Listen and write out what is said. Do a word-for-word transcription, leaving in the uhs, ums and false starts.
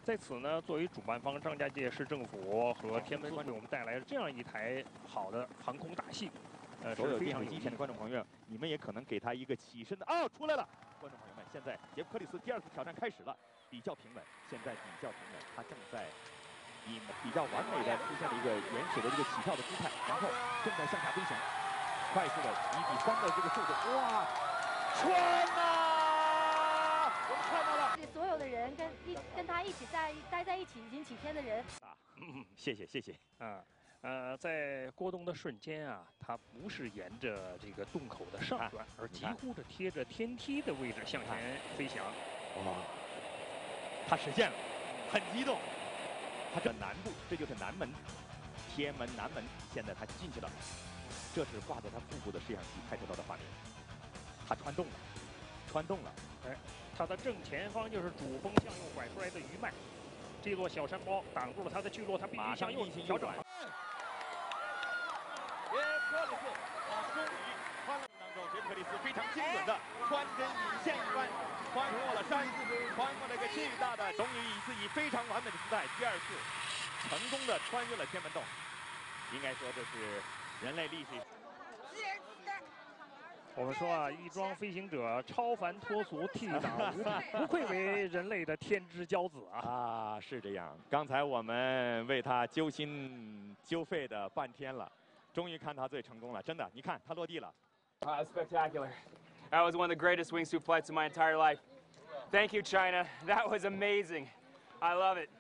在此呢，作为主办方张家界市政府和天文为我们带来了这样一台好的航空大戏。呃， 所有非常电视机前的观众朋友，你们也可能给他一个起身的哦，出来了！观众朋友们，现在杰夫克里斯第二次挑战开始了，比较平稳，现在比较平稳，他正在以比较完美的出现了一个原始的这个起跳的姿态，然后正在向下飞翔，快速的一比三的这个速度，哇，穿呐！我们看到了， 所有的人跟一跟他一起在待在一起已经几天的人啊，嗯，谢谢谢谢啊。呃，在过冬的瞬间啊，它不是沿着这个洞口的上端，而几乎是贴着天梯的位置向前飞翔。 哇，他实现了，很激动。他这南部，这就是南门，天门南门。现在他进去了，这是挂在他腹部的摄像机拍摄到的画面。他穿洞了，穿洞了。 哎，他的正前方就是主峰向右拐出来的余脉。这座小山包挡住了他的去路，他必须向右调整。 杰夫克里斯，他终于穿了当中，杰夫克里斯非常精准的穿针引线一般穿过了山，穿过了一个巨大的，终于一次以非常完美的姿态，第二次成功的穿越了天门洞。应该说这是人类历史。 我们说啊，翼装飞行者超凡脱俗，倜傥无比，不愧为人类的天之骄子啊！ 啊，是这样。刚才我们为他揪心揪肺的半天了，终于看他最成功了，真的。你看他落地了。 Uh, spectacular. That was one of the greatest wingsuit flights of my entire life. Thank you, China. That was amazing. I love it.